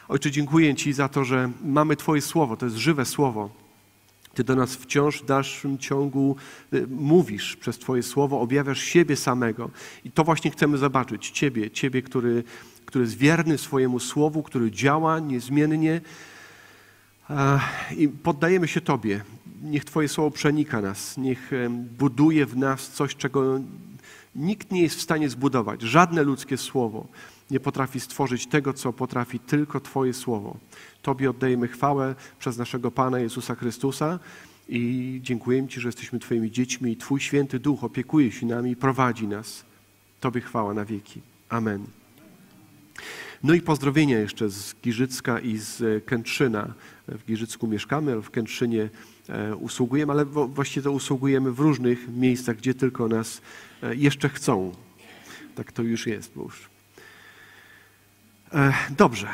Ojcze, dziękuję Ci za to, że mamy Twoje Słowo, to jest żywe Słowo. Ty do nas wciąż w dalszym ciągu mówisz przez Twoje Słowo, objawiasz siebie samego. I to właśnie chcemy zobaczyć. Ciebie, który jest wierny swojemu Słowu, który działa niezmiennie. I poddajemy się Tobie. Niech Twoje Słowo przenika nas. Niech buduje w nas coś, czego nikt nie jest w stanie zbudować. Żadne ludzkie słowo nie potrafi stworzyć tego, co potrafi tylko Twoje Słowo. Tobie oddajemy chwałę przez naszego Pana Jezusa Chrystusa i dziękujemy Ci, że jesteśmy Twoimi dziećmi i Twój Święty Duch opiekuje się nami i prowadzi nas. Tobie chwała na wieki. Amen. No i pozdrowienia jeszcze z Giżycka i z Kętrzyna. W Giżycku mieszkamy, ale w Kętrzynie usługujemy, ale właściwie to usługujemy w różnych miejscach, gdzie tylko nas jeszcze chcą. Tak to już jest, bo już. Dobrze.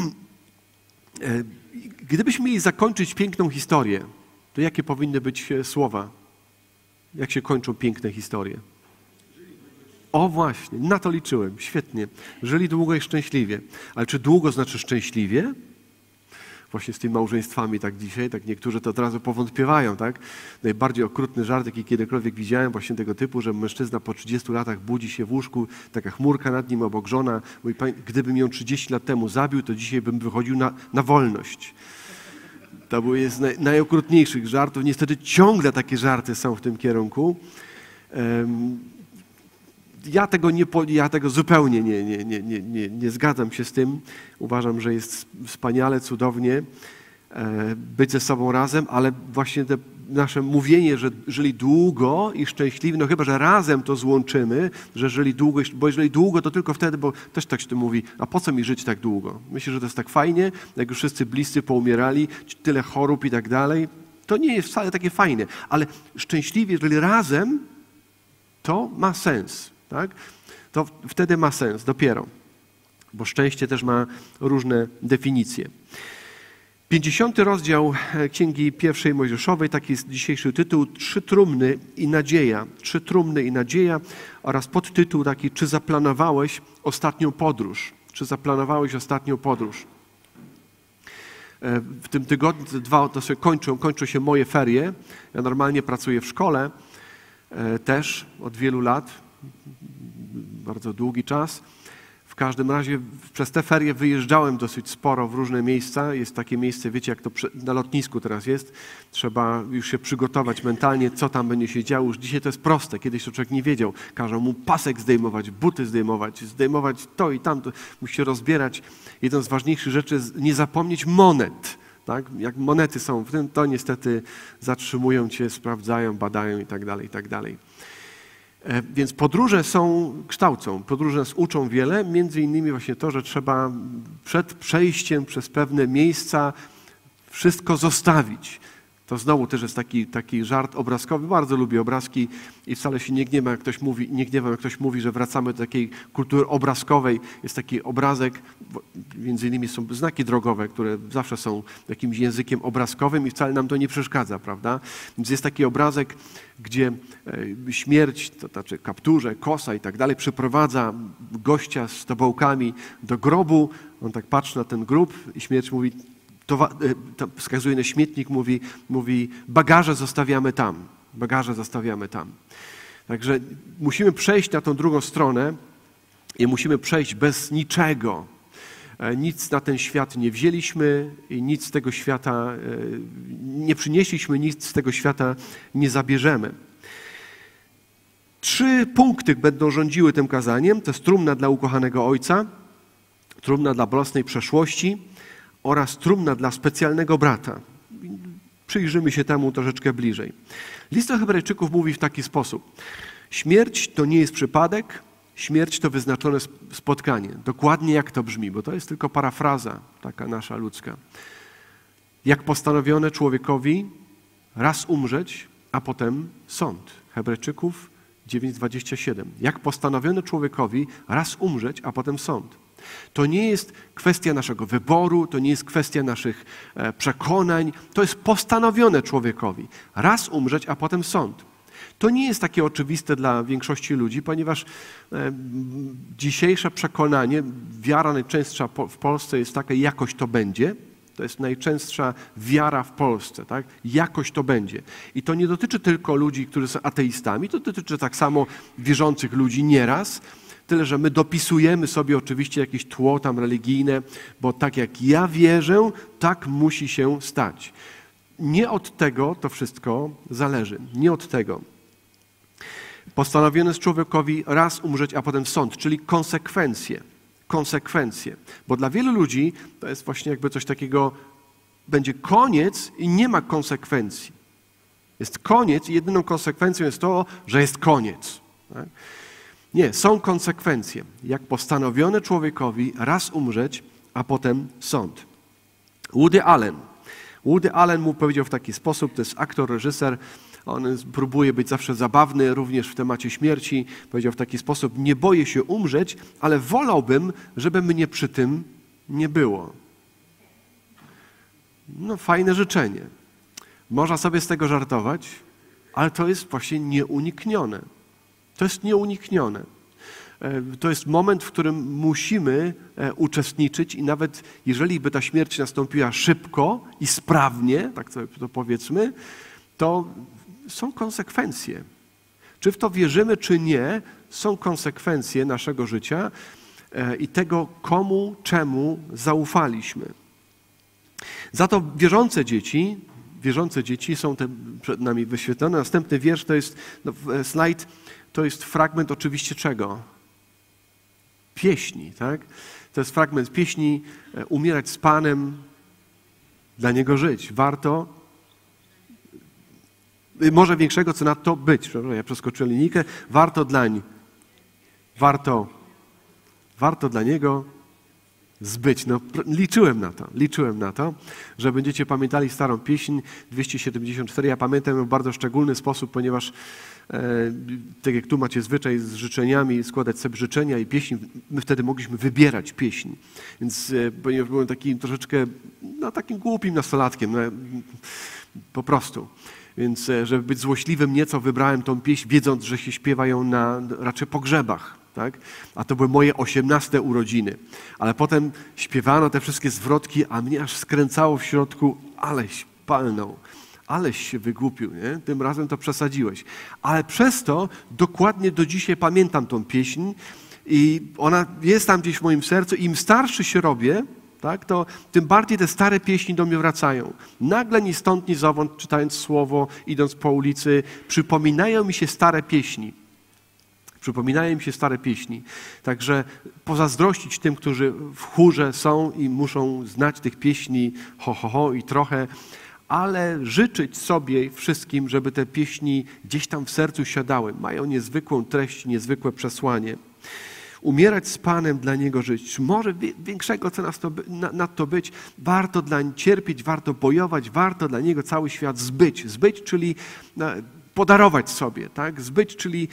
Gdybyśmy mieli zakończyć piękną historię, to jakie powinny być słowa? Jak się kończą piękne historie? O właśnie, na to liczyłem. Świetnie. Żyli długo i szczęśliwie. Ale czy długo znaczy szczęśliwie? Właśnie z tymi małżeństwami tak dzisiaj, tak niektórzy to od razu powątpiewają, tak? Najbardziej okrutny żart, jaki kiedykolwiek widziałem, właśnie tego typu, że mężczyzna po 30 latach budzi się w łóżku, taka chmurka nad nim obok żona, mówi, gdybym ją 30 lat temu zabił, to dzisiaj bym wychodził na wolność. To był jest najokrutniejszych żartów. Niestety ciągle takie żarty są w tym kierunku. Ja tego zupełnie nie zgadzam się z tym. Uważam, że jest wspaniale, cudownie być ze sobą razem, ale właśnie te nasze mówienie, że żyli długo i szczęśliwie, no chyba, że razem to złączymy, że żyli długo, bo jeżeli długo, to tylko wtedy, bo też tak się to mówi, a po co mi żyć tak długo? Myślę, że to jest tak fajnie, jak już wszyscy bliscy poumierali, tyle chorób i tak dalej. To nie jest wcale takie fajne, ale szczęśliwie, jeżeli razem, to ma sens. Tak? To wtedy ma sens dopiero, bo szczęście też ma różne definicje. 50. rozdział Księgi Pierwszej Mojżeszowej, taki jest dzisiejszy tytuł, 3 trumny i nadzieja. 3 trumny i nadzieja oraz podtytuł taki, czy zaplanowałeś ostatnią podróż? Czy zaplanowałeś ostatnią podróż? W tym tygodniu, to sobie kończą się moje ferie. Ja normalnie pracuję w szkole też od wielu lat. Bardzo długi czas. W każdym razie przez te ferie wyjeżdżałem dosyć sporo w różne miejsca. Jest takie miejsce, wiecie, jak to na lotnisku teraz jest. Trzeba już się przygotować mentalnie, co tam będzie się działo. Już dzisiaj to jest proste. Kiedyś to człowiek nie wiedział. Każą mu pasek zdejmować, buty zdejmować to i tamto. Musi się rozbierać. Jedną z ważniejszych rzeczy jest nie zapomnieć monet. Tak? Jak monety są w tym, to niestety zatrzymują cię, sprawdzają, badają i tak dalej, i tak dalej. Więc podróże kształcą, podróże nas uczą wiele, między innymi właśnie to, że trzeba przed przejściem przez pewne miejsca wszystko zostawić. To znowu też jest taki żart obrazkowy. Bardzo lubię obrazki i wcale się nie gniewam, jak ktoś mówi, że wracamy do takiej kultury obrazkowej. Jest taki obrazek, między innymi są znaki drogowe, które zawsze są jakimś językiem obrazkowym i wcale nam to nie przeszkadza, prawda? Więc jest taki obrazek, gdzie śmierć, to znaczy kapturze, kosa i tak dalej, przyprowadza gościa z tobołkami do grobu. On tak patrzy na ten grób i śmierć mówi, wskazuje na śmietnik, mówi bagaże zostawiamy tam. Bagaże zostawiamy tam. Także musimy przejść na tą drugą stronę i musimy przejść bez niczego. Nic na ten świat nie wzięliśmy i nic z tego świata nie przynieśliśmy, nic z tego świata nie zabierzemy. 3 punkty będą rządziły tym kazaniem. To jest trumna dla ukochanego ojca, trumna dla bolesnej przeszłości oraz trumna dla specjalnego brata. Przyjrzymy się temu troszeczkę bliżej. List do Hebrajczyków mówi w taki sposób. Śmierć to nie jest przypadek, śmierć to wyznaczone spotkanie. Dokładnie jak to brzmi, bo to jest tylko parafraza taka nasza ludzka. Jak postanowione człowiekowi raz umrzeć, a potem sąd. Hebrajczyków 9:27. Jak postanowione człowiekowi raz umrzeć, a potem sąd. To nie jest kwestia naszego wyboru, to nie jest kwestia naszych przekonań, to jest postanowione człowiekowi. Raz umrzeć, a potem sąd. To nie jest takie oczywiste dla większości ludzi, ponieważ dzisiejsze przekonanie, wiara najczęstsza w Polsce jest taka, jakoś to będzie. To jest najczęstsza wiara w Polsce, tak? Jakoś to będzie. I to nie dotyczy tylko ludzi, którzy są ateistami, to dotyczy tak samo wierzących ludzi nieraz, tyle że my dopisujemy sobie oczywiście jakieś tło tam religijne, bo tak jak ja wierzę, tak musi się stać. Nie od tego to wszystko zależy. Nie od tego. Postanowione jest człowiekowi raz umrzeć, a potem sąd, czyli konsekwencje. Konsekwencje. Bo dla wielu ludzi to jest właśnie jakby coś takiego, będzie koniec i nie ma konsekwencji. Jest koniec i jedyną konsekwencją jest to, że jest koniec. Tak? Nie, są konsekwencje. Jak postanowione człowiekowi raz umrzeć, a potem sąd. Woody Allen mu powiedział w taki sposób, to jest aktor, reżyser, on próbuje być zawsze zabawny, również w temacie śmierci. Powiedział w taki sposób, nie boję się umrzeć, ale wolałbym, żeby mnie przy tym nie było. No fajne życzenie. Można sobie z tego żartować, ale to jest właśnie nieuniknione. To jest nieuniknione. To jest moment, w którym musimy uczestniczyć i nawet jeżeli by ta śmierć nastąpiła szybko i sprawnie, tak sobie to powiedzmy, to są konsekwencje. Czy w to wierzymy, czy nie, są konsekwencje naszego życia i tego, komu, czemu zaufaliśmy. Za to wierzące dzieci są te przed nami wyświetlone. Następny wiersz to jest, slajd, to jest fragment oczywiście czego? Pieśni, tak? To jest fragment pieśni, umierać z Panem, dla Niego żyć. Warto. Może większego, co nadto być. Ja przeskoczyłem linijkę. Warto dla Niego zbyć. No, liczyłem na to, że będziecie pamiętali starą pieśń 274. Ja pamiętam ją w bardzo szczególny sposób, ponieważ tak jak tu macie zwyczaj z życzeniami, składać sobie życzenia i pieśni, my wtedy mogliśmy wybierać pieśń. Więc ponieważ byłem takim troszeczkę, takim głupim nastolatkiem, po prostu. Więc żeby być złośliwym nieco, wybrałem tą pieśń, wiedząc, że się śpiewa ją na raczej pogrzebach. Tak? A to były moje 18 urodziny. Ale potem śpiewano te wszystkie zwrotki, a mnie aż skręcało w środku, aleś palnął, aleś się wygłupił, nie? Tym razem to przesadziłeś. Ale przez to dokładnie do dzisiaj pamiętam tą pieśń i ona jest tam gdzieś w moim sercu. Im starszy się robię, tak, to tym bardziej te stare pieśni do mnie wracają. Nagle ni stąd, ni zowąd, czytając słowo, idąc po ulicy, przypominają mi się stare pieśni. Także pozazdrościć tym, którzy w chórze są i muszą znać tych pieśni i trochę, ale życzyć sobie wszystkim, żeby te pieśni gdzieś tam w sercu siadały. Mają niezwykłą treść, niezwykłe przesłanie. Umierać z Panem, dla Niego żyć. Może większego, co nad to być. Warto dlań cierpieć, warto bojować, warto dla Niego cały świat zbyć. Zbyć, czyli podarować sobie, tak? Zbyć, czyli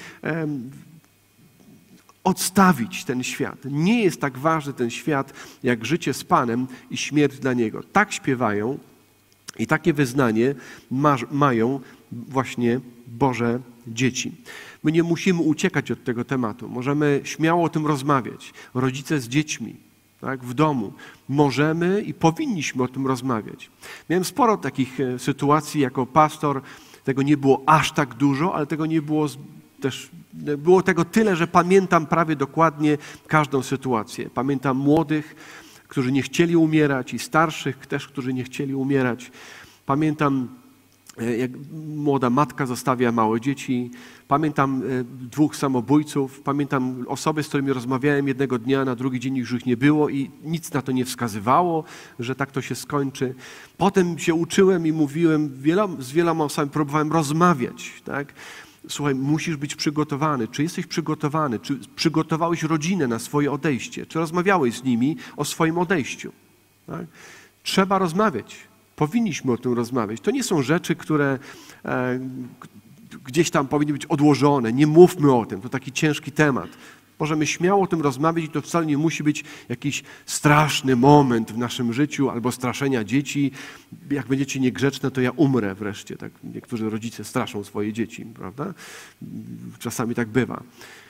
odstawić ten świat. Nie jest tak ważny ten świat, jak życie z Panem i śmierć dla Niego. Tak śpiewają i takie wyznanie mają właśnie Boże dzieci. My nie musimy uciekać od tego tematu. Możemy śmiało o tym rozmawiać. Rodzice z dziećmi, tak, w domu. Możemy i powinniśmy o tym rozmawiać. Miałem sporo takich sytuacji jako pastor. Tego nie było aż tak dużo, ale tego nie było też. Było tego tyle, że pamiętam prawie dokładnie każdą sytuację. Pamiętam młodych, którzy nie chcieli umierać i starszych też, którzy nie chcieli umierać. Pamiętam, jak młoda matka zostawia małe dzieci. Pamiętam 2 samobójców. Pamiętam osoby, z którymi rozmawiałem jednego dnia, na drugi dzień już ich nie było i nic na to nie wskazywało, że tak to się skończy. Potem się uczyłem i mówiłem, z wieloma osobami próbowałem rozmawiać, tak? Słuchaj, musisz być przygotowany. Czy jesteś przygotowany? Czy przygotowałeś rodzinę na swoje odejście? Czy rozmawiałeś z nimi o swoim odejściu? Tak? Trzeba rozmawiać. Powinniśmy o tym rozmawiać. To nie są rzeczy, które gdzieś tam powinny być odłożone. Nie mówmy o tym. To taki ciężki temat. Możemy śmiało o tym rozmawiać i to wcale nie musi być jakiś straszny moment w naszym życiu albo straszenia dzieci. Jak będziecie niegrzeczne, to ja umrę wreszcie. Tak niektórzy rodzice straszą swoje dzieci, prawda? Czasami tak bywa.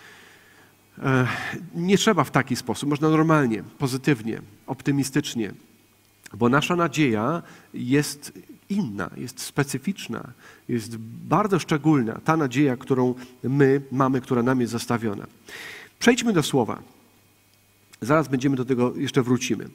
Nie trzeba w taki sposób, można normalnie, pozytywnie, optymistycznie, bo nasza nadzieja jest inna, jest specyficzna, jest bardzo szczególna. Ta nadzieja, którą my mamy, która nam jest zastawiona. Przejdźmy do słowa. Zaraz będziemy do tego, jeszcze wrócimy.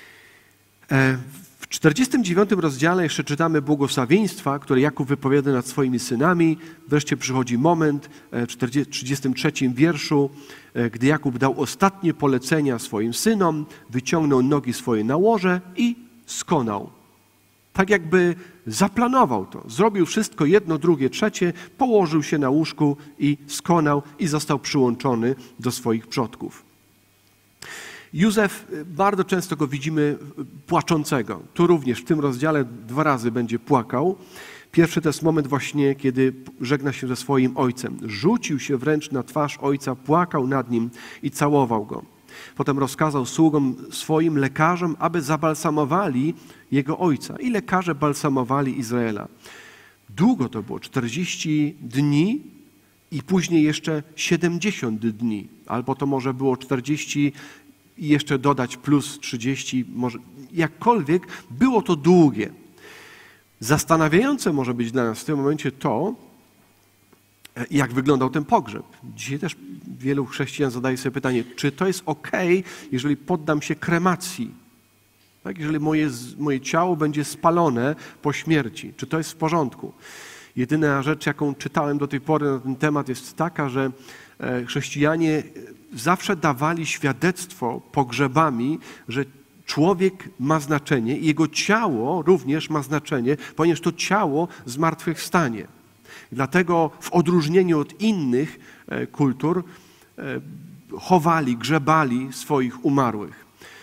W 49 rozdziale jeszcze czytamy błogosławieństwa, które Jakub wypowiada nad swoimi synami. Wreszcie przychodzi moment w 33 wierszu, gdy Jakub dał ostatnie polecenia swoim synom, wyciągnął nogi swoje na łoże i skonał. Tak jakby zaplanował to. Zrobił wszystko jedno, drugie, trzecie, położył się na łóżku i skonał i został przyłączony do swoich przodków. Józef, bardzo często go widzimy płaczącego. Tu również w tym rozdziale 2 razy będzie płakał. Pierwszy to jest moment właśnie, kiedy żegna się ze swoim ojcem. Rzucił się wręcz na twarz ojca, płakał nad nim i całował go. Potem rozkazał sługom swoim lekarzom, aby zabalsamowali jego ojca. I lekarze balsamowali Izraela. Długo to było, 40 dni i później jeszcze 70 dni. Albo to może było 40 i jeszcze dodać plus 30, może jakkolwiek, było to długie. Zastanawiające może być dla nas w tym momencie to, jak wyglądał ten pogrzeb. Dzisiaj też wielu chrześcijan zadaje sobie pytanie, czy to jest okej, jeżeli poddam się kremacji? Tak? Jeżeli moje ciało będzie spalone po śmierci, czy to jest w porządku? Jedyna rzecz, jaką czytałem do tej pory na ten temat, jest taka, że chrześcijanie zawsze dawali świadectwo pogrzebami, że człowiek ma znaczenie i jego ciało również ma znaczenie, ponieważ to ciało zmartwychwstanie. Dlatego w odróżnieniu od innych kultur chowali, grzebali swoich umarłych.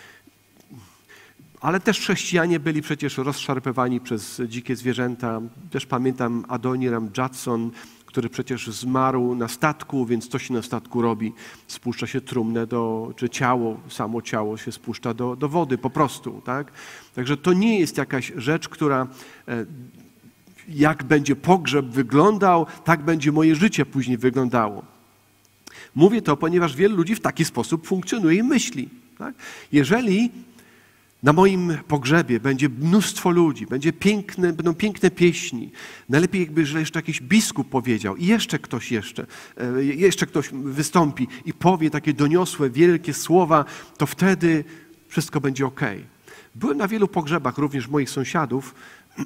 Ale też chrześcijanie byli przecież rozszarpywani przez dzikie zwierzęta. Też pamiętam Adoniram Judson, który przecież zmarł na statku, więc co się na statku robi? Spuszcza się trumnę, czy samo ciało się spuszcza do wody po prostu. Tak? Także to nie jest jakaś rzecz, która jak będzie pogrzeb wyglądał, tak będzie moje życie później wyglądało. Mówię to, ponieważ wielu ludzi w taki sposób funkcjonuje i myśli. Tak? Jeżeli na moim pogrzebie będzie mnóstwo ludzi, będą piękne pieśni. Najlepiej jakby, że jeszcze jakiś biskup powiedział i jeszcze ktoś wystąpi i powie takie doniosłe, wielkie słowa, to wtedy wszystko będzie okej. Byłem na wielu pogrzebach, również moich sąsiadów.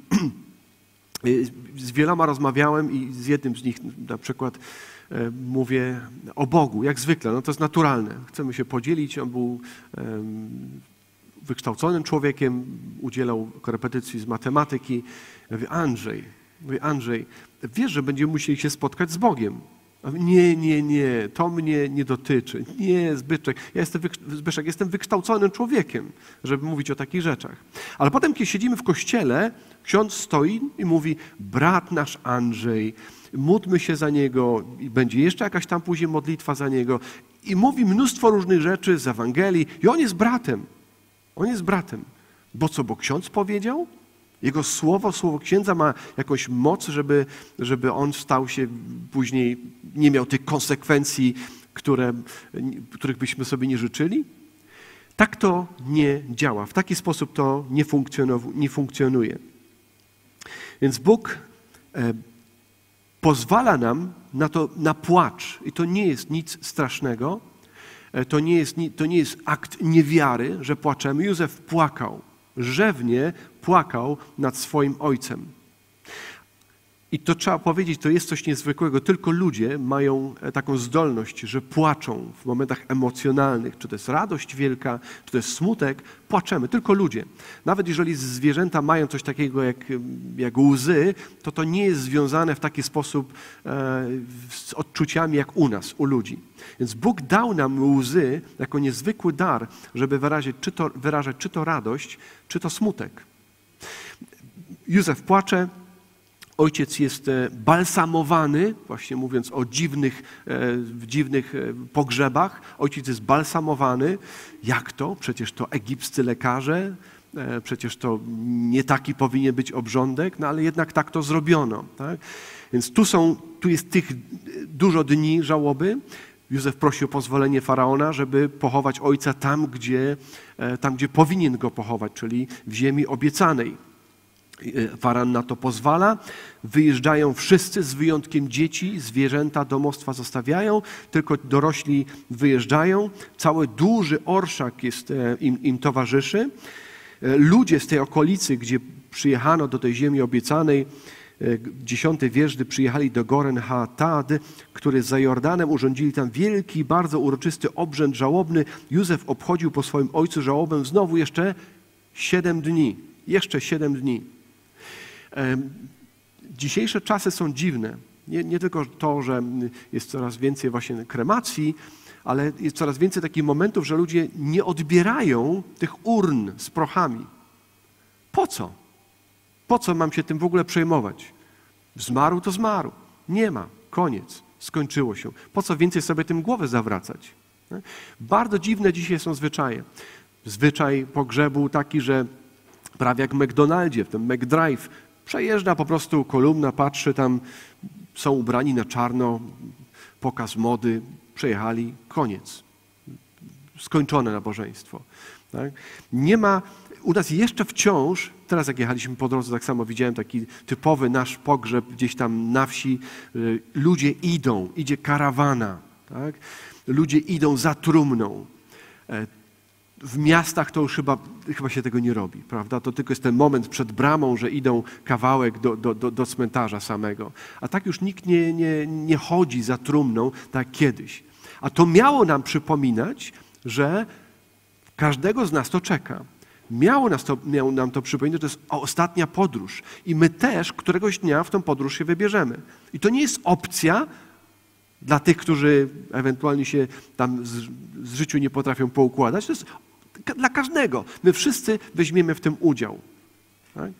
Z wieloma rozmawiałem i z jednym z nich na przykład mówię o Bogu, jak zwykle, no to jest naturalne. Chcemy się podzielić, on był wykształconym człowiekiem, udzielał korepetycji z matematyki. Ja mówię, Andrzej, wiesz, że będziemy musieli się spotkać z Bogiem. Nie, to mnie nie dotyczy. Nie, Zbyszek, jestem wykształconym człowiekiem, żeby mówić o takich rzeczach. Ale potem, kiedy siedzimy w kościele, ksiądz stoi i mówi, brat nasz Andrzej, módlmy się za niego i będzie jeszcze jakaś tam później modlitwa za niego i mówi mnóstwo różnych rzeczy z Ewangelii i on jest bratem. On jest bratem. Bo co, bo ksiądz powiedział? Jego słowo księdza ma jakąś moc, żeby on stał się później, nie miał tych konsekwencji, których byśmy sobie nie życzyli? Tak to nie działa. W taki sposób to nie funkcjonuje. Więc Bóg pozwala nam na płacz. I to nie jest nic strasznego. To nie jest akt niewiary, że płaczemy. Józef płakał. Rzewnie płakał nad swoim ojcem. I to trzeba powiedzieć, to jest coś niezwykłego. Tylko ludzie mają taką zdolność, że płaczą w momentach emocjonalnych. Czy to jest radość wielka, czy to jest smutek, płaczemy. Tylko ludzie. Nawet jeżeli zwierzęta mają coś takiego jak łzy, to nie jest związane w taki sposób z odczuciami jak u nas, u ludzi. Więc Bóg dał nam łzy jako niezwykły dar, żeby wyrażać czy to radość, czy to smutek. Józef płacze. Ojciec jest balsamowany, właśnie mówiąc o dziwnych pogrzebach. Ojciec jest balsamowany. Jak to? Przecież to egipscy lekarze, przecież to nie taki powinien być obrządek, no ale jednak tak to zrobiono. Tak? Więc tu jest tych dużo dni żałoby. Józef prosi o pozwolenie Faraona, żeby pochować ojca tam, gdzie powinien go pochować, czyli w ziemi obiecanej. Faraon na to pozwala. Wyjeżdżają wszyscy, z wyjątkiem dzieci, zwierzęta, domostwa zostawiają, tylko dorośli wyjeżdżają. Cały duży orszak im towarzyszy. Ludzie z tej okolicy, gdzie przyjechano do tej ziemi obiecanej, 10 wiersz, gdy przyjechali do Goren Ha-Tad, który za Jordanem urządzili tam wielki, bardzo uroczysty obrzęd żałobny. Józef obchodził po swoim ojcu żałobę znowu jeszcze 7 dni. Jeszcze 7 dni. Dzisiejsze czasy są dziwne. Nie tylko to, że jest coraz więcej właśnie kremacji, ale jest coraz więcej takich momentów, że ludzie nie odbierają tych urn z prochami. Po co? Po co mam się tym w ogóle przejmować? Zmarł to zmarł. Nie ma. Koniec. Skończyło się. Po co więcej sobie tym głowę zawracać? Bardzo dziwne dzisiaj są zwyczaje. Zwyczaj pogrzebu taki, że prawie jak w McDonaldzie, w tym McDrive, przejeżdża po prostu kolumna, patrzy, tam są ubrani na czarno, pokaz mody, przejechali, koniec. Skończone nabożeństwo. Tak? Nie ma, u nas jeszcze wciąż, teraz jak jechaliśmy po drodze, tak samo widziałem taki typowy nasz pogrzeb gdzieś tam na wsi, ludzie idzie karawana, tak? Ludzie idą za trumną. W miastach to już chyba się tego nie robi, prawda? To tylko jest ten moment przed bramą, że idą kawałek do cmentarza samego. A tak już nikt nie chodzi za trumną, tak jak kiedyś. A to miało nam przypominać, że każdego z nas to czeka. Miało nam to przypominać, że to jest ostatnia podróż. I my też któregoś dnia w tą podróż się wybierzemy. I to nie jest opcja dla tych, którzy ewentualnie się tam z życiu nie potrafią poukładać. To jest dla każdego. My wszyscy weźmiemy w tym udział. Tak?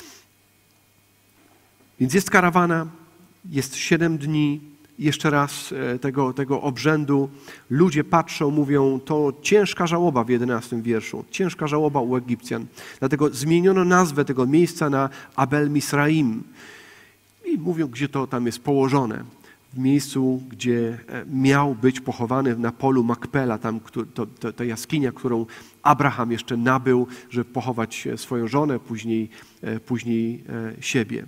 Więc jest karawana, jest 7 dni, jeszcze raz tego obrzędu. Ludzie patrzą, mówią, to ciężka żałoba w 11 wierszu. Ciężka żałoba u Egipcjan. Dlatego zmieniono nazwę tego miejsca na Abel Misraim. I mówią, gdzie to tam jest położone. W miejscu, gdzie miał być pochowany na polu Makpela, tam ta jaskinia, którą Abraham jeszcze nabył, żeby pochować swoją żonę, później siebie.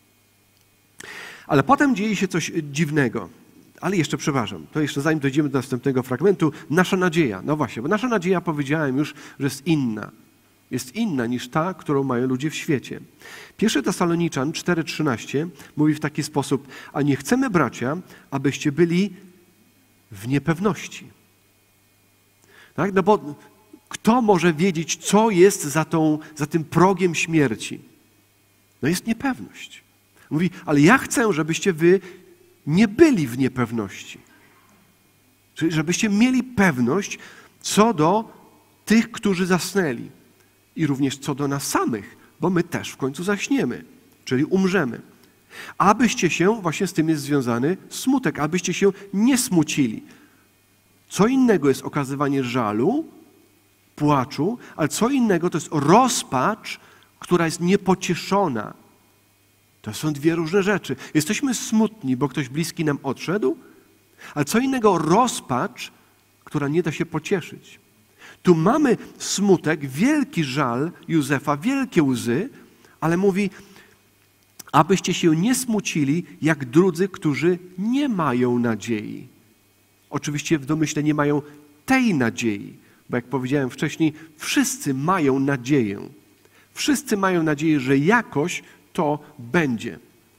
Ale potem dzieje się coś dziwnego. Ale jeszcze, przepraszam, to jeszcze zanim dojdziemy do następnego fragmentu, nasza nadzieja. No właśnie, bo nasza nadzieja, powiedziałem już, że jest inna. Jest inna niż ta, którą mają ludzie w świecie. 1 Tesaloniczan 4,13 mówi w taki sposób: a nie chcemy, bracia, abyście byli w niepewności. Tak? No bo kto może wiedzieć, co jest za tym progiem śmierci? No jest niepewność. Mówi, ale ja chcę, żebyście wy nie byli w niepewności. Czyli żebyście mieli pewność co do tych, którzy zasnęli. I również co do nas samych, bo my też w końcu zaśniemy, czyli umrzemy. Abyście się, właśnie z tym jest związany smutek, abyście się nie smucili. Co innego jest okazywanie żalu, płaczu, ale co innego to jest rozpacz, która jest niepocieszona. To są dwie różne rzeczy. Jesteśmy smutni, bo ktoś bliski nam odszedł, ale co innego rozpacz, która nie da się pocieszyć. Tu mamy smutek, wielki żal Józefa, wielkie łzy, ale mówi, abyście się nie smucili jak drudzy, którzy nie mają nadziei. Oczywiście w domyśle nie mają tej nadziei, bo jak powiedziałem wcześniej, wszyscy mają nadzieję. Wszyscy mają nadzieję, że jakoś to będzie.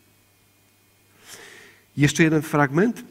Jeszcze jeden fragment.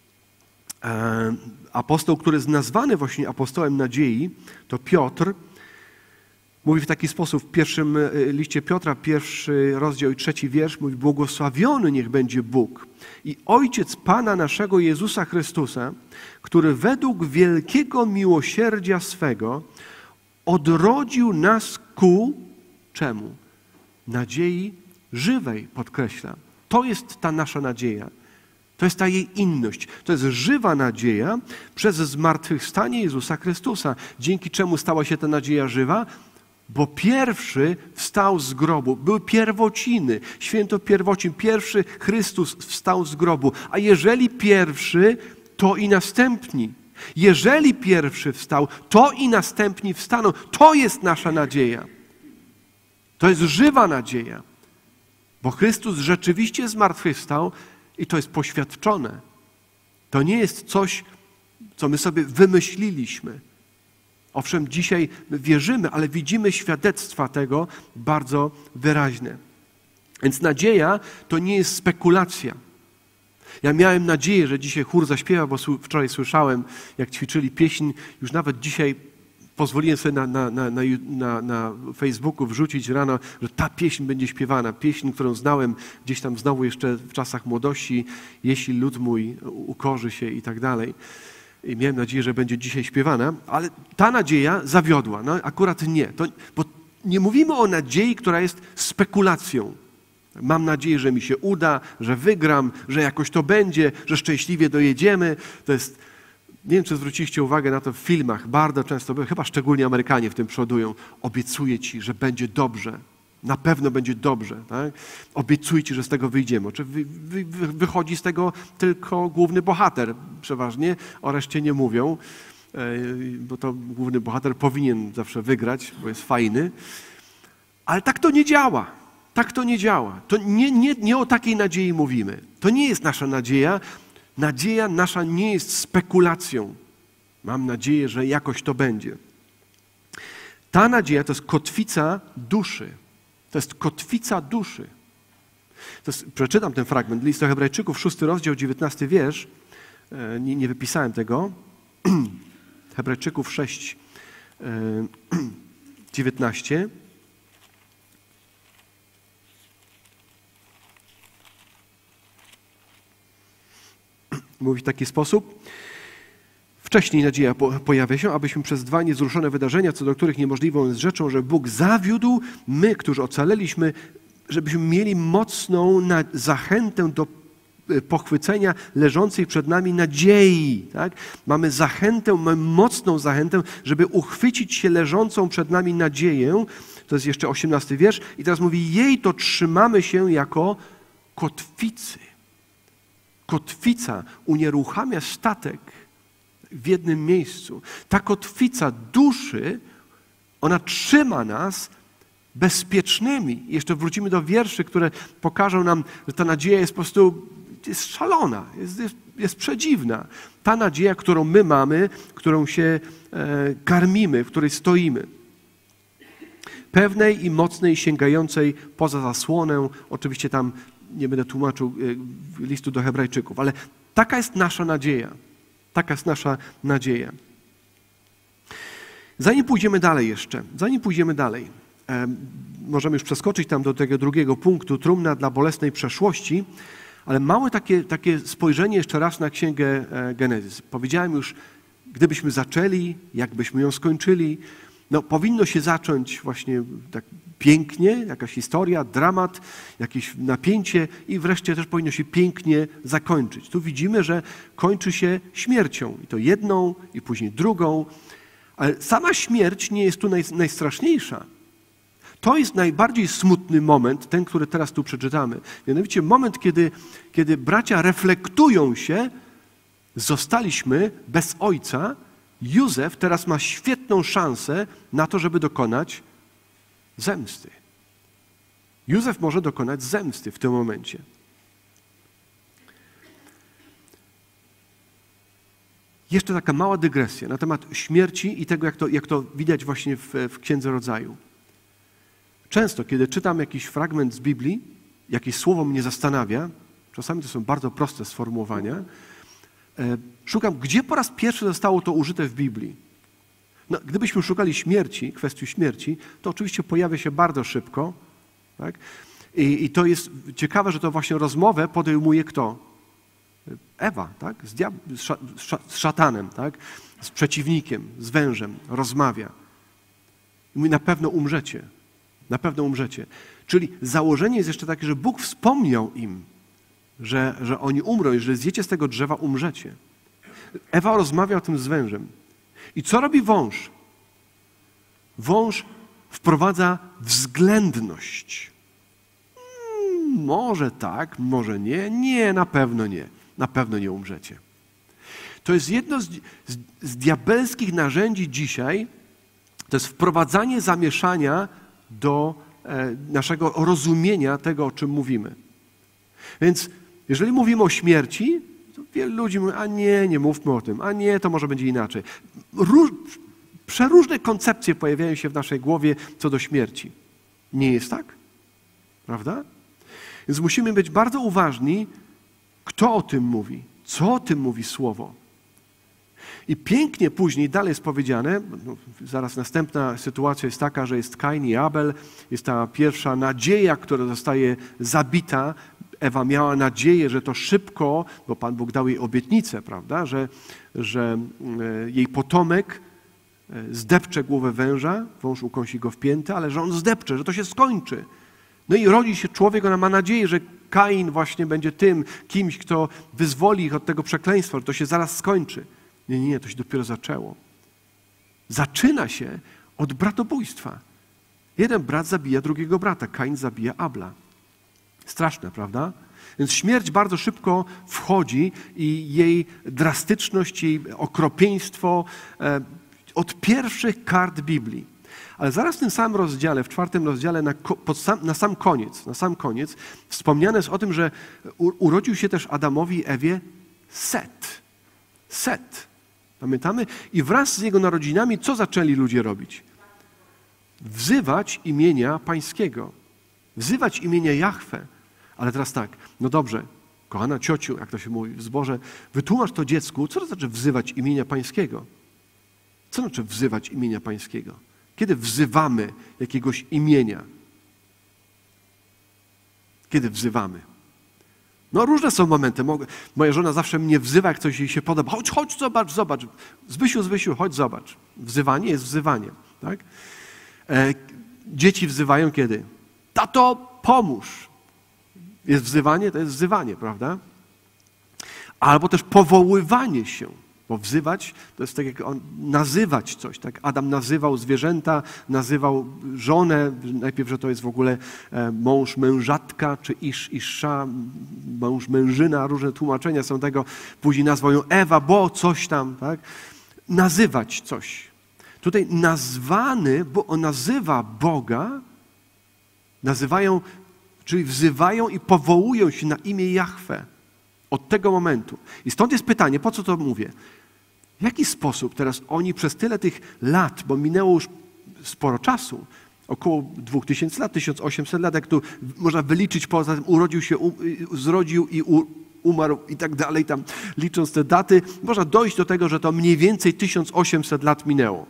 Apostoł, który jest nazwany właśnie apostołem nadziei, to Piotr, mówi w taki sposób w pierwszym liście Piotra, 1 rozdział i 3 wiersz, mówi: błogosławiony niech będzie Bóg i Ojciec Pana naszego Jezusa Chrystusa, który według wielkiego miłosierdzia swego odrodził nas ku czemu? Nadziei żywej, podkreśla. To jest ta nasza nadzieja. To jest ta jej inność. To jest żywa nadzieja przez zmartwychwstanie Jezusa Chrystusa. Dzięki czemu stała się ta nadzieja żywa? Bo pierwszy wstał z grobu. Były pierwociny. Święto pierwocin. Pierwszy Chrystus wstał z grobu. A jeżeli pierwszy, to i następni. Jeżeli pierwszy wstał, to i następni wstaną. To jest nasza nadzieja. To jest żywa nadzieja. Bo Chrystus rzeczywiście zmartwychwstał i to jest poświadczone. To nie jest coś, co my sobie wymyśliliśmy. Owszem, dzisiaj wierzymy, ale widzimy świadectwa tego bardzo wyraźne. Więc nadzieja to nie jest spekulacja. Ja miałem nadzieję, że dzisiaj chór zaśpiewa, bo wczoraj słyszałem, jak ćwiczyli pieśń. Już nawet dzisiaj pozwoliłem sobie na Facebooku wrzucić rano, że ta pieśń będzie śpiewana. Pieśń, którą znałem gdzieś tam znowu jeszcze w czasach młodości. Jeśli lud mój ukorzy się i tak dalej. I miałem nadzieję, że będzie dzisiaj śpiewana, ale ta nadzieja zawiodła. No akurat nie. Bo nie mówimy o nadziei, która jest spekulacją. Mam nadzieję, że mi się uda, że wygram, że jakoś to będzie, że szczęśliwie dojedziemy. To jest, nie wiem, czy zwróciliście uwagę na to w filmach, bardzo często, chyba szczególnie Amerykanie w tym przodują. Obiecuję ci, że będzie dobrze. Na pewno będzie dobrze. Tak? Obiecuję ci, że z tego wyjdziemy. Wychodzi z tego tylko główny bohater przeważnie, o reszcie nie mówią, bo to główny bohater powinien zawsze wygrać, bo jest fajny. Ale tak to nie działa. Tak to nie działa. To nie o takiej nadziei mówimy. To nie jest nasza nadzieja. Nadzieja nasza nie jest spekulacją. Mam nadzieję, że jakoś to będzie. Ta nadzieja to jest kotwica duszy. To jest kotwica duszy. Przeczytam ten fragment. List do Hebrajczyków, 6 rozdział, 19 wiersz. Nie wypisałem tego. Hebrajczyków 6, 19. Mówi w taki sposób. Wcześniej nadzieja pojawia się, abyśmy przez dwa niezruszone wydarzenia, co do których niemożliwą jest rzeczą, że Bóg zawiódł, my, którzy ocaleliśmy, żebyśmy mieli mocną zachętę do pochwycenia leżącej przed nami nadziei. Tak? Mamy zachętę, mamy mocną zachętę, żeby uchwycić się leżącą przed nami nadzieję. To jest jeszcze 18 wiersz. I teraz mówi, jej to trzymamy się jako kotwicy. Kotwica unieruchamia statek w jednym miejscu. Ta kotwica duszy, ona trzyma nas bezpiecznymi. Jeszcze wrócimy do wierszy, które pokażą nam, że ta nadzieja jest po prostu jest szalona, jest przedziwna. Ta nadzieja, którą my mamy, którą się karmimy, w której stoimy. Pewnej i mocnej, sięgającej poza zasłonę. Oczywiście tam nie będę tłumaczył listu do Hebrajczyków, ale taka jest nasza nadzieja. Taka jest nasza nadzieja. Zanim pójdziemy dalej, możemy już przeskoczyć tam do tego drugiego punktu, trumna dla bolesnej przeszłości, ale małe takie spojrzenie jeszcze raz na Księgę Genezys. Powiedziałem już, gdybyśmy zaczęli, jakbyśmy ją skończyli, no powinno się zacząć właśnie tak pięknie, jakaś historia, dramat, jakieś napięcie i wreszcie też powinno się pięknie zakończyć. Tu widzimy, że kończy się śmiercią i to jedną i później drugą, ale sama śmierć nie jest tu najstraszniejsza. To jest najbardziej smutny moment, ten, który teraz tu przeczytamy. Mianowicie moment, kiedy bracia reflektują się, zostaliśmy bez ojca. Józef teraz ma świetną szansę na to, żeby dokonać zemsty. Józef może dokonać zemsty w tym momencie. Jeszcze taka mała dygresja na temat śmierci i tego, jak to widać właśnie w Księdze Rodzaju. Często, kiedy czytam jakiś fragment z Biblii, jakieś słowo mnie zastanawia, czasami to są bardzo proste sformułowania, szukam, gdzie po raz pierwszy zostało to użyte w Biblii. No, gdybyśmy szukali śmierci, kwestii śmierci, to oczywiście pojawia się bardzo szybko. Tak? I to jest ciekawe, że to właśnie rozmowę podejmuje kto? Ewa, tak? Z szatanem, tak? Z przeciwnikiem, z wężem, rozmawia. I mówi, na pewno umrzecie. Na pewno umrzecie. Czyli założenie jest jeszcze takie, że Bóg wspomniał im, że oni umrą, jeżeli zjecie z tego drzewa, umrzecie. Ewa rozmawia o tym z wężem. I co robi wąż? Wąż wprowadza względność. Może tak, może nie. Nie, na pewno nie. Na pewno nie umrzecie. To jest jedno z diabelskich narzędzi dzisiaj. To jest wprowadzanie zamieszania do naszego rozumienia tego, o czym mówimy. Więc jeżeli mówimy o śmierci, to wielu ludzi mówi, a nie mówmy o tym, a nie, to może będzie inaczej. Przeróżne koncepcje pojawiają się w naszej głowie co do śmierci. Nie jest tak? Prawda? Więc musimy być bardzo uważni, kto o tym mówi, co o tym mówi Słowo. I pięknie później dalej jest powiedziane, zaraz następna sytuacja jest taka, że jest Kain i Abel, jest ta pierwsza nadzieja, która zostaje zabita. Ewa miała nadzieję, że to szybko, bo Pan Bóg dał jej obietnicę, prawda, że jej potomek zdepcze głowę węża, wąż ukąsi go w piętę, ale że on zdepcze, że to się skończy. No i rodzi się człowiek, ona ma nadzieję, że Kain właśnie będzie tym kimś, kto wyzwoli ich od tego przekleństwa, że to się zaraz skończy. Nie, to się dopiero zaczęło. Zaczyna się od bratobójstwa. Jeden brat zabija drugiego brata, Kain zabija Abla. Straszne, prawda? Więc śmierć bardzo szybko wchodzi i jej drastyczność, jej okropieństwo od pierwszych kart Biblii. Ale zaraz w tym samym rozdziale, w 4 rozdziale, na sam koniec, wspomniane jest o tym, że urodził się też Adamowi i Ewie Set. Pamiętamy? I wraz z jego narodzinami co zaczęli ludzie robić? Wzywać imienia Pańskiego. Wzywać imienia Jahwe. Ale teraz tak, no dobrze, kochana ciociu, jak to się mówi w zborze, wytłumacz to dziecku, co to znaczy wzywać imienia Pańskiego? Co znaczy wzywać imienia Pańskiego? Kiedy wzywamy jakiegoś imienia? Kiedy wzywamy? No różne są momenty. Moja żona zawsze mnie wzywa, jak coś jej się podoba. Chodź, zobacz. Zbysiu, chodź, zobacz. Wzywanie jest wzywanie. Tak? Dzieci wzywają kiedy? Tato, pomóż. Jest wzywanie, to jest wzywanie, prawda? Albo też powoływanie się. Bo wzywać to jest tak jak nazywać coś. Tak? Adam nazywał zwierzęta, nazywał żonę, najpierw, że to jest w ogóle mąż, mężatka, czy isza, mąż, mężyna, różne tłumaczenia są tego. Później nazwał ją Ewa, bo coś tam. Tak? Nazywać coś. Tutaj nazwany, bo on nazywa Boga, nazywają, czyli wzywają i powołują się na imię Jahwe. Od tego momentu. I stąd jest pytanie, po co to mówię? W jaki sposób teraz oni przez tyle tych lat, bo minęło już sporo czasu, około 2000 lat, 1800 lat, jak tu można wyliczyć, poza tym urodził się, zrodził i umarł i tak dalej, tam licząc te daty, można dojść do tego, że to mniej więcej 1800 lat minęło.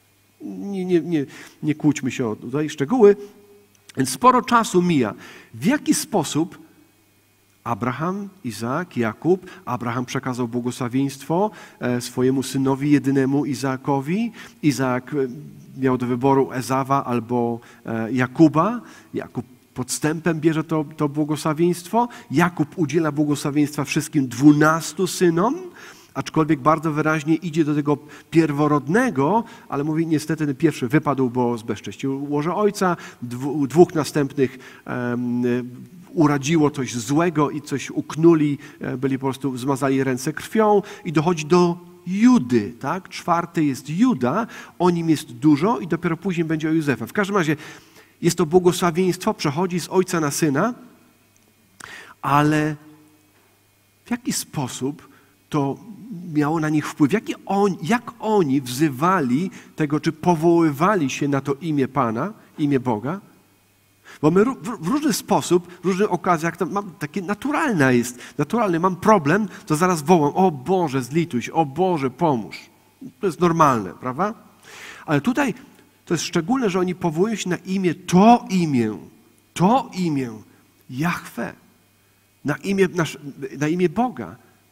Nie kłóćmy się o tutaj szczegóły, więc sporo czasu mija. W jaki sposób Abraham, Izaak, Jakub. Abraham przekazał błogosławieństwo swojemu synowi jedynemu Izaakowi. Izaak miał do wyboru Ezawa albo Jakuba. Jakub podstępem bierze to błogosławieństwo. Jakub udziela błogosławieństwa wszystkim 12 synom, aczkolwiek bardzo wyraźnie idzie do tego pierworodnego, ale mówi niestety ten pierwszy wypadł, bo zbezcześcił łoże ojca. Dwóch następnych uradziło coś złego i coś uknuli, byli po prostu, zmazali ręce krwią i dochodzi do Judy, tak? 4 jest Juda, o nim jest dużo i dopiero później będzie o Józefa. W każdym razie jest to błogosławieństwo, przechodzi z ojca na syna, ale w jaki sposób to miało na nich wpływ? Jak oni wzywali tego, czy powoływali się na to imię Pana, imię Boga? Bo my w różny sposób, w różnych okazjach, to mam takie naturalne, mam problem, to zaraz wołam, o Boże, zlituj się, o Boże, pomóż. To jest normalne, prawda? Ale tutaj to jest szczególne, że oni powołują się to imię Jahwe, na imię Boga.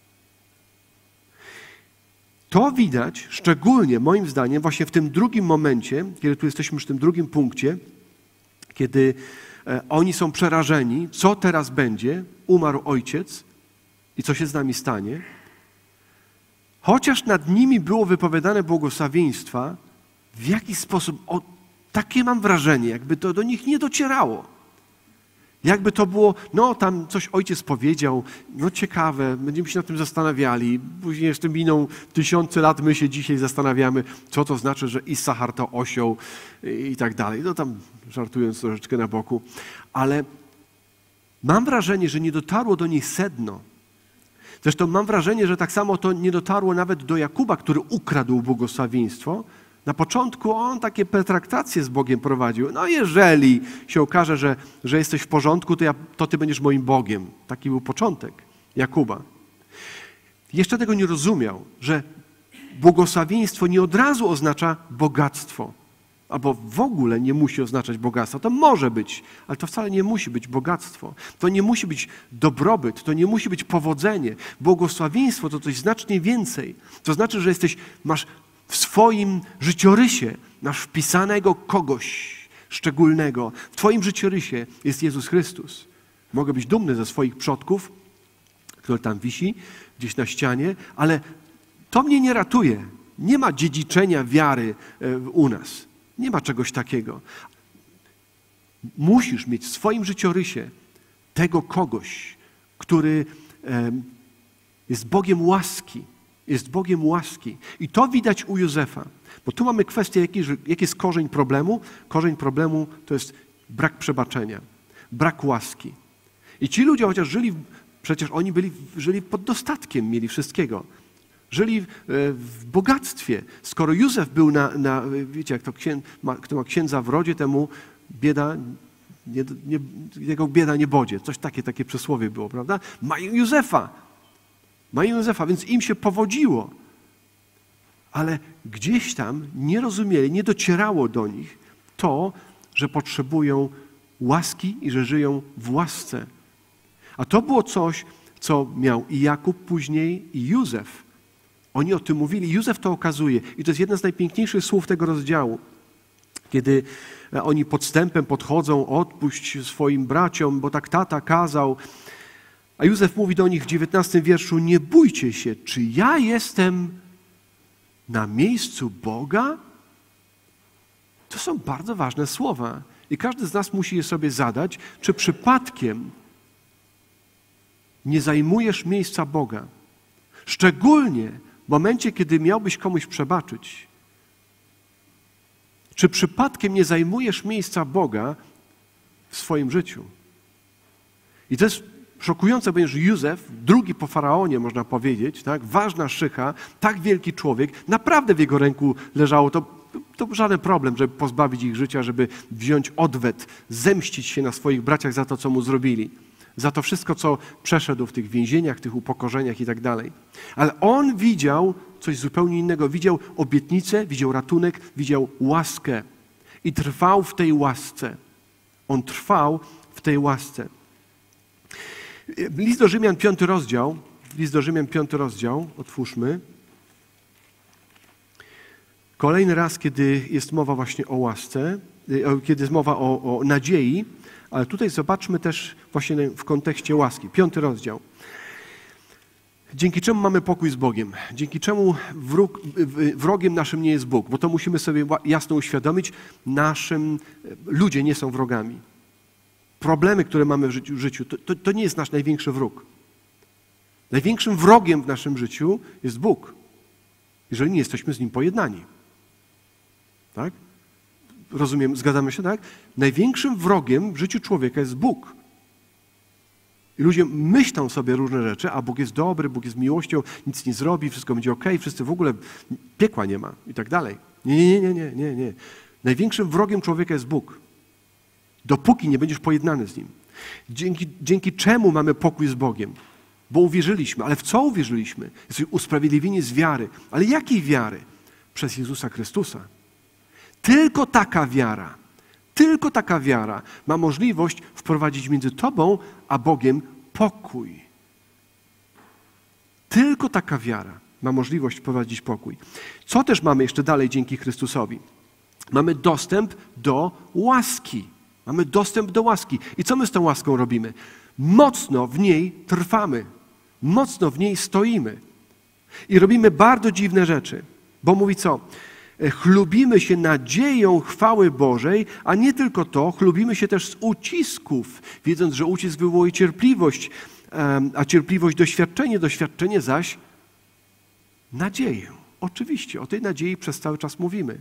To widać szczególnie, moim zdaniem, właśnie w tym drugim momencie, kiedy tu jesteśmy już w tym drugim punkcie, kiedy oni są przerażeni, co teraz będzie, umarł ojciec i co się z nami stanie, chociaż nad nimi było wypowiadane błogosławieństwa, w jakiś sposób, takie mam wrażenie, jakby to do nich nie docierało. Jakby to było, no tam coś ojciec powiedział, no ciekawe, będziemy się nad tym zastanawiali. Później jeszcze miną tysiące lat, my się dzisiaj zastanawiamy, co to znaczy, że Issachar to osioł i tak dalej. No tam żartując troszeczkę na boku. Ale mam wrażenie, że nie dotarło do nich sedno. Zresztą mam wrażenie, że tak samo to nie dotarło nawet do Jakuba, który ukradł błogosławieństwo. Na początku on takie pertraktacje z Bogiem prowadził. No jeżeli się okaże, że jesteś w porządku, to ty będziesz moim Bogiem. Taki był początek Jakuba. Jeszcze tego nie rozumiał, że błogosławieństwo nie od razu oznacza bogactwo. Albo w ogóle nie musi oznaczać bogactwa. To może być, ale to wcale nie musi być bogactwo. To nie musi być dobrobyt, to nie musi być powodzenie. Błogosławieństwo to coś znacznie więcej. To znaczy, że masz w swoim życiorysie, masz wpisanego kogoś szczególnego. W twoim życiorysie jest Jezus Chrystus. Mogę być dumny ze swoich przodków, który tam wisi, gdzieś na ścianie, ale to mnie nie ratuje. Nie ma dziedziczenia wiary u nas. Nie ma czegoś takiego. Musisz mieć w swoim życiorysie tego kogoś, który jest Bogiem łaski. Jest Bogiem łaski. I to widać u Józefa. Bo tu mamy kwestię, jaki jest korzeń problemu. Korzeń problemu to jest brak przebaczenia, brak łaski. I ci ludzie, chociaż przecież oni żyli pod dostatkiem, mieli wszystkiego. Żyli w bogactwie. Skoro Józef był wiecie, jak to kto ma księdza w rodzie, temu bieda, jego bieda nie bodzie. Coś takie przysłowie było, prawda? Mają Józefa, więc im się powodziło. Ale gdzieś tam nie rozumieli, nie docierało do nich to, że potrzebują łaski i że żyją w łasce. A to było coś, co miał i Jakub później, i Józef. Oni o tym mówili. Józef to okazuje. I to jest jedno z najpiękniejszych słów tego rozdziału. Kiedy oni podstępem podchodzą, odpuść swoim braciom, bo tak tata kazał. A Józef mówi do nich w 19 wierszu, nie bójcie się, czy ja jestem na miejscu Boga? To są bardzo ważne słowa. I każdy z nas musi je sobie zadać, czy przypadkiem nie zajmujesz miejsca Boga. Szczególnie w momencie, kiedy miałbyś komuś przebaczyć. Czy przypadkiem nie zajmujesz miejsca Boga w swoim życiu? I to jest szokujące, ponieważ Józef, drugi po Faraonie, można powiedzieć, tak, ważna szycha, tak wielki człowiek, naprawdę w jego ręku leżało to żaden problem, żeby pozbawić ich życia, żeby wziąć odwet, zemścić się na swoich braciach za to, co mu zrobili. Za to wszystko, co przeszedł w tych więzieniach, tych upokorzeniach i tak dalej. Ale on widział coś zupełnie innego. Widział obietnicę, widział ratunek, widział łaskę. I trwał w tej łasce. On trwał w tej łasce. List do Rzymian, 5 rozdział, otwórzmy. Kolejny raz, kiedy jest mowa właśnie o łasce, kiedy jest mowa o nadziei, ale tutaj zobaczmy też właśnie w kontekście łaski. 5 rozdział. Dzięki czemu mamy pokój z Bogiem? Dzięki czemu wrogiem naszym nie jest Bóg? Bo to musimy sobie jasno uświadomić. Ludzie nie są wrogami. Problemy, które mamy w życiu, to nie jest nasz największy wróg. Największym wrogiem w naszym życiu jest Bóg, jeżeli nie jesteśmy z Nim pojednani. Tak? Rozumiem, zgadzamy się, tak? Największym wrogiem w życiu człowieka jest Bóg. I ludzie myślą sobie różne rzeczy, a Bóg jest dobry, Bóg jest miłością, nic nie zrobi, wszystko będzie okej, wszyscy w ogóle piekła nie ma i tak dalej. Nie. Największym wrogiem człowieka jest Bóg. Dopóki nie będziesz pojednany z Nim. Dzięki czemu mamy pokój z Bogiem? Bo uwierzyliśmy. Ale w co uwierzyliśmy? Jesteśmy usprawiedliwieni z wiary. Ale jakiej wiary? Przez Jezusa Chrystusa. Tylko taka wiara ma możliwość wprowadzić między tobą a Bogiem pokój. Tylko taka wiara ma możliwość wprowadzić pokój. Co też mamy jeszcze dalej dzięki Chrystusowi? Mamy dostęp do łaski. Mamy dostęp do łaski. I co my z tą łaską robimy? Mocno w niej trwamy. Mocno w niej stoimy. I robimy bardzo dziwne rzeczy. Bo mówi co? Chlubimy się nadzieją chwały Bożej, a nie tylko to, chlubimy się też z ucisków, wiedząc, że ucisk wywołuje cierpliwość, a cierpliwość doświadczenie, doświadczenie zaś nadzieję. Oczywiście, o tej nadziei przez cały czas mówimy.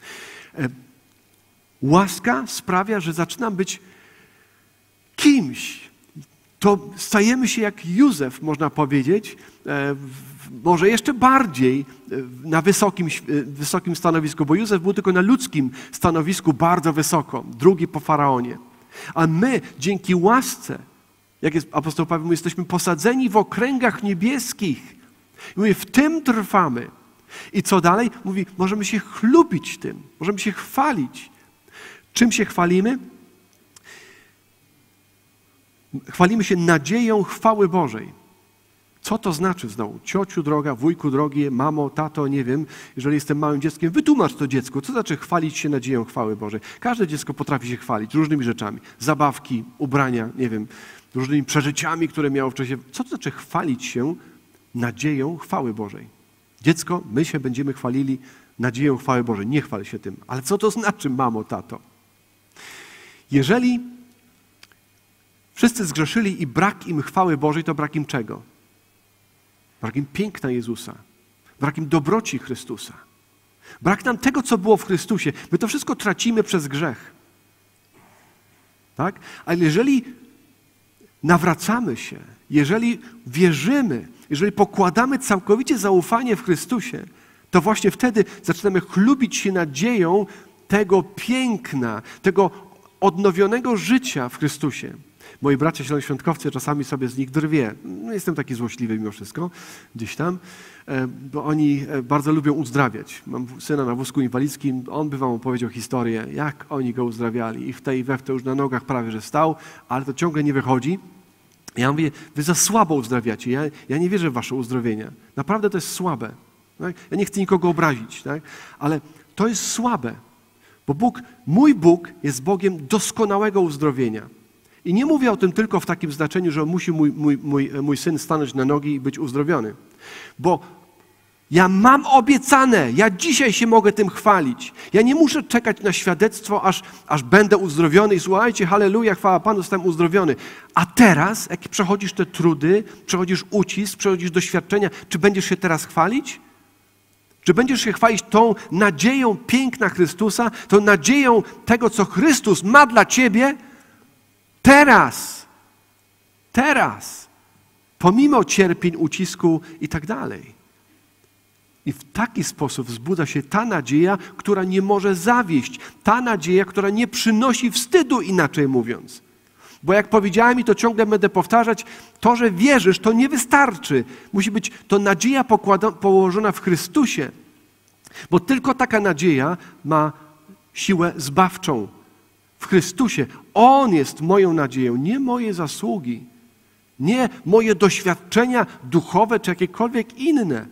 Łaska sprawia, że zaczynam być kimś. To stajemy się jak Józef, można powiedzieć, może jeszcze bardziej na wysokim stanowisku, bo Józef był tylko na ludzkim stanowisku bardzo wysoko, drugi po Faraonie. A my dzięki łasce, jak jest apostoł Paweł mówi, jesteśmy posadzeni w okręgach niebieskich. I mówi, w tym trwamy. I co dalej? Mówi, możemy się chlubić tym, możemy się chwalić. Czym się chwalimy? Chwalimy się nadzieją chwały Bożej. Co to znaczy znowu? Ciociu droga, wujku drogi, mamo, tato, nie wiem, jeżeli jestem małym dzieckiem, wytłumacz to dziecku. Co znaczy chwalić się nadzieją chwały Bożej? Każde dziecko potrafi się chwalić różnymi rzeczami. Zabawki, ubrania, nie wiem, różnymi przeżyciami, które miało w czasie. Co to znaczy chwalić się nadzieją chwały Bożej? Dziecko, my się będziemy chwalili nadzieją chwały Bożej. Nie chwal się tym. Ale co to znaczy, mamo, tato? Jeżeli wszyscy zgrzeszyli i brak im chwały Bożej, to brak im czego? Brak im piękna Jezusa. Brak im dobroci Chrystusa. Brak nam tego, co było w Chrystusie. My to wszystko tracimy przez grzech. Tak? Ale jeżeli nawracamy się, jeżeli wierzymy, jeżeli pokładamy całkowicie zaufanie w Chrystusie, to właśnie wtedy zaczynamy chlubić się nadzieją tego piękna, tego odnowionego życia w Chrystusie. Moi bracia zielonoświątkowcy, czasami sobie z nich drwię. No, jestem taki złośliwy mimo wszystko, gdzieś tam, bo oni bardzo lubią uzdrawiać. Mam syna na wózku inwalidzkim, on by wam opowiedział historię, jak oni go uzdrawiali. I w tej we w te już na nogach prawie, że stał, ale to ciągle nie wychodzi. Ja mówię, wy za słabo uzdrawiacie. Ja nie wierzę w wasze uzdrowienia. Naprawdę to jest słabe. Tak? Ja nie chcę nikogo obrazić, tak? Ale to jest słabe, bo mój Bóg jest Bogiem doskonałego uzdrowienia. I nie mówię o tym tylko w takim znaczeniu, że musi mój syn stanąć na nogi i być uzdrowiony. Bo ja mam obiecane, ja dzisiaj się mogę tym chwalić. Ja nie muszę czekać na świadectwo, aż będę uzdrowiony i słuchajcie, halleluja, chwała Panu, jestem uzdrowiony. A teraz, jak przechodzisz te trudy, przechodzisz ucisk, przechodzisz doświadczenia, czy będziesz się teraz chwalić? Czy będziesz się chwalić tą nadzieją piękna Chrystusa, tą nadzieją tego, co Chrystus ma dla ciebie? Teraz, pomimo cierpień, ucisku i tak dalej. I w taki sposób wzbudza się ta nadzieja, która nie może zawieść. Ta nadzieja, która nie przynosi wstydu, inaczej mówiąc. Bo jak powiedziałem i to ciągle będę powtarzać, to, że wierzysz, to nie wystarczy. Musi być to nadzieja położona w Chrystusie. Bo tylko taka nadzieja ma siłę zbawczą. W Chrystusie. On jest moją nadzieją, nie moje zasługi, nie moje doświadczenia duchowe czy jakiekolwiek inne.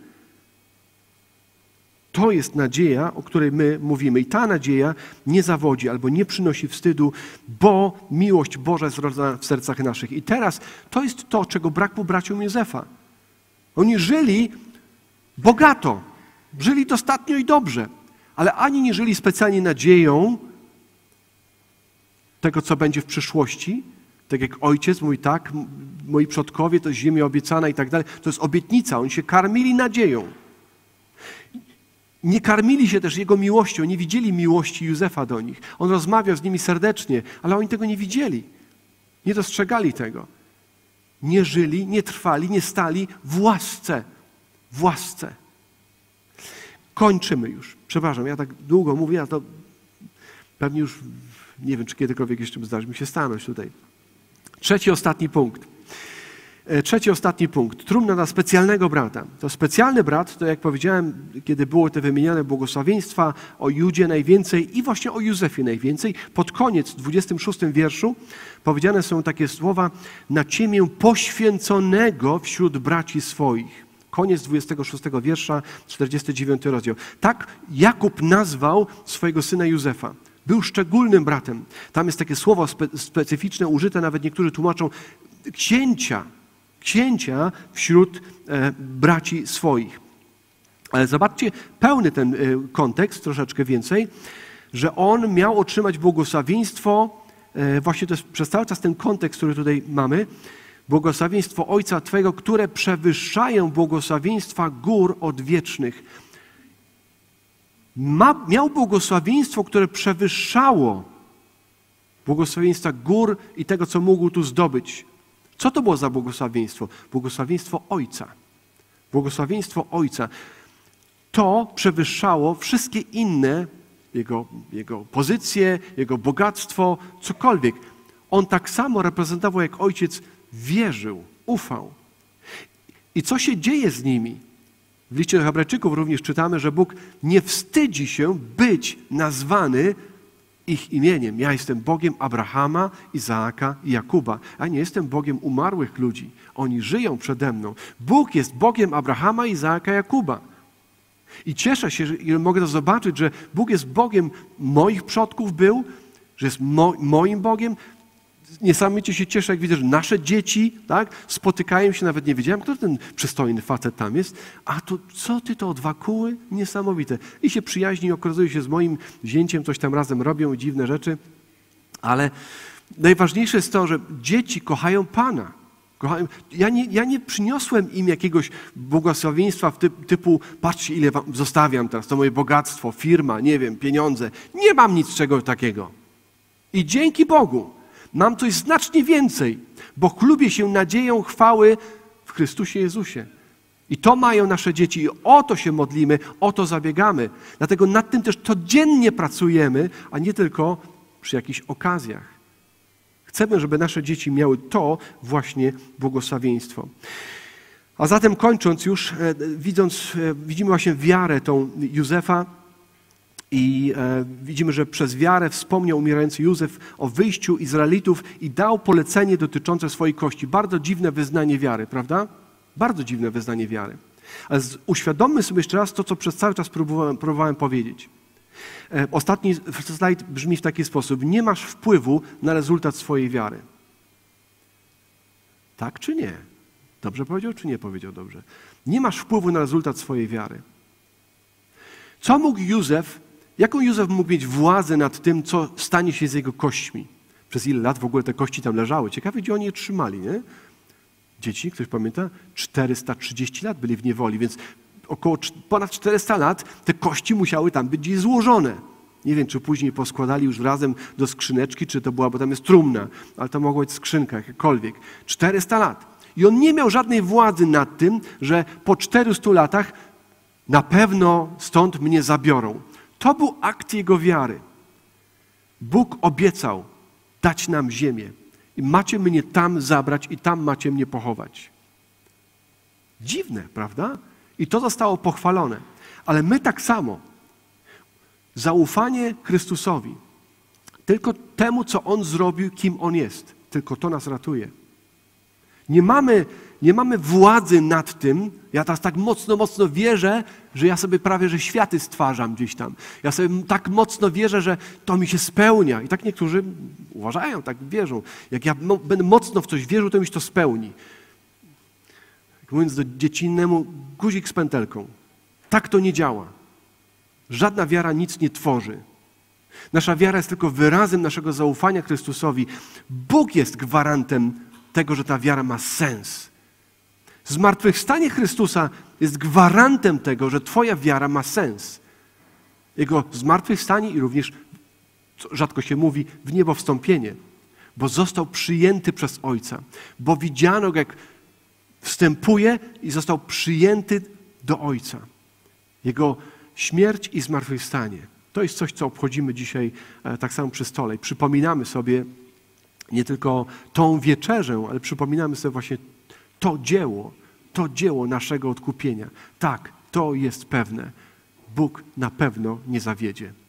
To jest nadzieja, o której my mówimy. I ta nadzieja nie zawodzi albo nie przynosi wstydu, bo miłość Boża jest zrodzona w sercach naszych. I teraz to jest to, czego brakło braciom Józefa. Oni żyli bogato, żyli dostatnio i dobrze, ale ani nie żyli specjalnie nadzieją tego, co będzie w przyszłości, tak jak ojciec mówi, tak, moi przodkowie, to jest ziemia obiecana i tak dalej, to jest obietnica, oni się karmili nadzieją. Nie karmili się też Jego miłością, nie widzieli miłości Józefa do nich. On rozmawiał z nimi serdecznie, ale oni tego nie widzieli, nie dostrzegali tego. Nie żyli, nie trwali, nie stali w łasce. W łasce. Kończymy już. Przepraszam, ja tak długo mówię, a to pewnie już nie wiem, czy kiedykolwiek jeszcze zdarzy mi się stanąć tutaj. Trzeci, ostatni punkt. Trumna na specjalnego brata. To specjalny brat, to jak powiedziałem, kiedy było te wymieniane błogosławieństwa o Judzie najwięcej i właśnie o Józefie najwięcej, pod koniec, w 26 wierszu, powiedziane są takie słowa: na ciemię poświęconego wśród braci swoich. Koniec 26 wiersza, 49 rozdział. Tak Jakub nazwał swojego syna Józefa. Był szczególnym bratem. Tam jest takie słowo specyficzne, użyte, nawet niektórzy tłumaczą, księcia wśród braci swoich. Ale zobaczcie, pełny ten kontekst, troszeczkę więcej, że on miał otrzymać błogosławieństwo, właśnie to jest przez cały czas ten kontekst, który tutaj mamy, błogosławieństwo Ojca Twego, które przewyższają błogosławieństwa gór odwiecznych. Miał błogosławieństwo, które przewyższało błogosławieństwa gór i tego, co mógł tu zdobyć. Co to było za błogosławieństwo? Błogosławieństwo Ojca. Błogosławieństwo Ojca. To przewyższało wszystkie inne, jego pozycje, jego bogactwo, cokolwiek. On tak samo reprezentował, jak Ojciec wierzył, ufał. I co się dzieje z nimi? W liście do Hebrajczyków również czytamy, że Bóg nie wstydzi się być nazwany ich imieniem. Ja jestem Bogiem Abrahama, Izaaka i Jakuba, a nie jestem Bogiem umarłych ludzi. Oni żyją przede mną. Bóg jest Bogiem Abrahama, Izaaka, Jakuba. I cieszę się, że mogę to zobaczyć, że Bóg jest Bogiem moich przodków był, że jest moim Bogiem. Niesamowicie się cieszę, jak widzę, że nasze dzieci, tak, spotykają się, nawet nie wiedziałem, kto ten przystojny facet tam jest, a to co ty to, 2 kuły? Niesamowite. I się przyjaźni, okazuje się z moim zięciem, coś tam razem robią, dziwne rzeczy, ale najważniejsze jest to, że dzieci kochają Pana. Ja nie przyniosłem im jakiegoś błogosławieństwa typu, patrzcie, ile wam zostawiam teraz, to moje bogactwo, firma, nie wiem, pieniądze. Nie mam nic czego takiego. I dzięki Bogu mam coś znacznie więcej, bo chlubię się nadzieją chwały w Chrystusie Jezusie. I to mają nasze dzieci i o to się modlimy, o to zabiegamy. Dlatego nad tym też codziennie pracujemy, a nie tylko przy jakichś okazjach. Chcemy, żeby nasze dzieci miały to właśnie błogosławieństwo. A zatem kończąc już, widzimy właśnie wiarę tą Józefa i widzimy, że przez wiarę wspomniał umierający Józef o wyjściu Izraelitów i dał polecenie dotyczące swojej kości. Bardzo dziwne wyznanie wiary, prawda? Bardzo dziwne wyznanie wiary. Ale uświadommy sobie jeszcze raz to, co przez cały czas próbowałem powiedzieć. Ostatni slajd brzmi w taki sposób. Nie masz wpływu na rezultat swojej wiary. Tak czy nie? Dobrze powiedział, czy nie powiedział dobrze? Nie masz wpływu na rezultat swojej wiary. Co mógł Józef, jaką Józef mógł mieć władzę nad tym, co stanie się z jego kośćmi? Przez ile lat w ogóle te kości tam leżały? Ciekawe, gdzie oni je trzymali, nie? Dzieci, ktoś pamięta? 430 lat byli w niewoli, więc ponad 400 lat te kości musiały tam być gdzieś złożone. Nie wiem, czy później poskładali już razem do skrzyneczki, czy to była, bo tam jest trumna, ale to mogła być skrzynka, jakakolwiek. 400 lat. I on nie miał żadnej władzy nad tym, że po 400 latach na pewno stąd mnie zabiorą. To był akt jego wiary. Bóg obiecał dać nam ziemię. I macie mnie tam zabrać i tam macie mnie pochować. Dziwne, prawda? I to zostało pochwalone. Ale my tak samo. Zaufanie Chrystusowi, tylko temu, co On zrobił, kim On jest. Tylko to nas ratuje. Nie mamy władzy nad tym. Ja teraz tak mocno wierzę, że ja sobie prawie, że światy stwarzam gdzieś tam. Ja sobie tak mocno wierzę, że to mi się spełnia. I tak niektórzy uważają, tak wierzą. Jak ja będę mocno w coś wierzył, to mi się to spełni. Jak mówiąc do dziecinnemu, guzik z pętelką. Tak to nie działa. Żadna wiara nic nie tworzy. Nasza wiara jest tylko wyrazem naszego zaufania Chrystusowi. Bóg jest gwarantem tego, że ta wiara ma sens. Zmartwychwstanie Chrystusa jest gwarantem tego, że twoja wiara ma sens. Jego zmartwychwstanie i również, co rzadko się mówi, w niebo wstąpienie. Bo został przyjęty przez Ojca. Bo widziano go, jak wstępuje i został przyjęty do Ojca. Jego śmierć i zmartwychwstanie. To jest coś, co obchodzimy dzisiaj tak samo przy stole. I przypominamy sobie nie tylko tą wieczerzę, ale przypominamy sobie właśnie to dzieło naszego odkupienia. Tak, to jest pewne. Bóg na pewno nie zawiedzie.